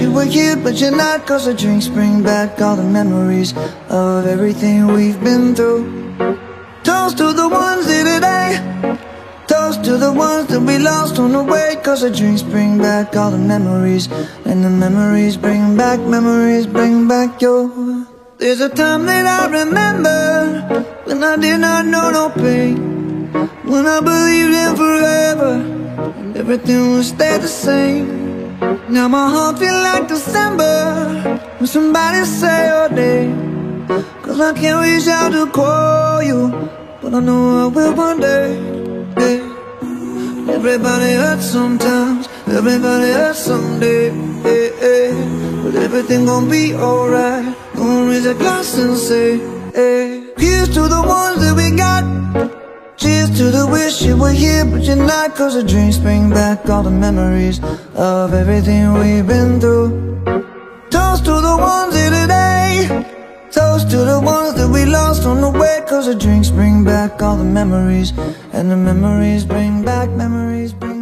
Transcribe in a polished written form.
you were here, but you're not. Cause the drinks bring back all the memories of everything we've been through. Toast to the ones here today, toast to the ones that we lost on the way. Cause the drinks bring back all the memories, and the memories bring back your. There's a time that I remember when I did not know no pain, when I believed in forever and everything would stay the same. Now my heart feel like December when somebody say your name. Cause I can't reach out to call you, but I know I will one day, yeah. Everybody hurts sometimes, everybody hurts someday, yeah, yeah. But everything gon' be alright. Gonna raise a glass and say, hey. Here's to the ones that we got, cheers to the wish you were here, but you're not. Cause the drinks bring back all the memories of everything we've been through. Toast to the ones here today, toast to the ones that we lost on the way. Cause the drinks bring back all the memories, and the memories bring back